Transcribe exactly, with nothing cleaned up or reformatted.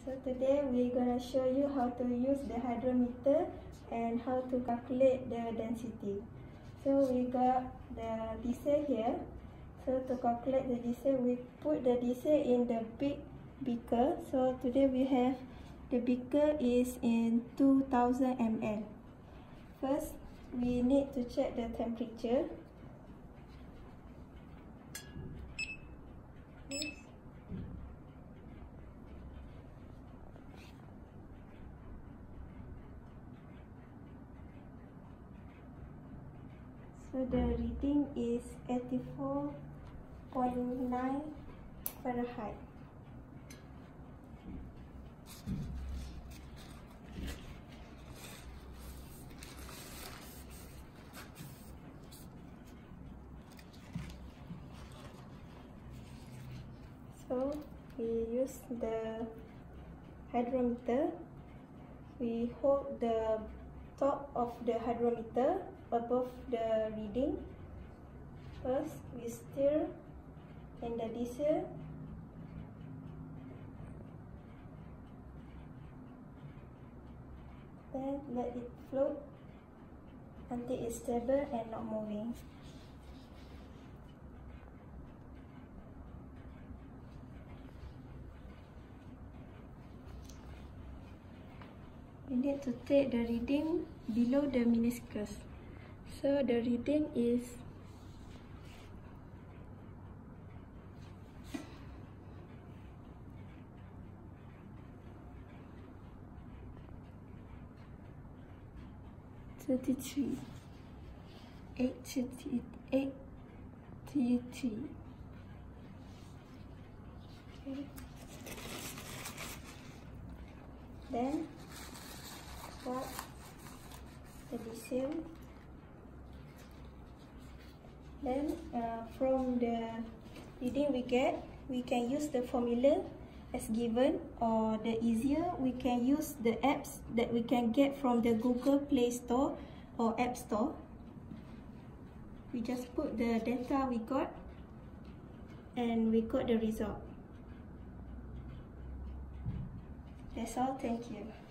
So today we're gonna show you how to use the hydrometer and how to calculate the density. So we got the diesel here. So to calculate the diesel, we put the diesel in the big beaker. So today we have the beaker is in two thousand milliliters. First, we need to check the temperature. So the reading is eighty-four point nine Fahrenheit. So we use the hydrometer. We hold the top of the hydrometer above the reading. First, we stir in the diesel. Then let it float until it's stable and not moving. We need to take the reading below the meniscus. So the reading is thirty-three, eighty-three. Okay. Then start the diesel. Then uh, from the reading we get, we can use the formula as given, or the easier we can use the apps that we can get from the Google Play Store or App Store. We just put the data we got and we got the result. That's all. Thank you.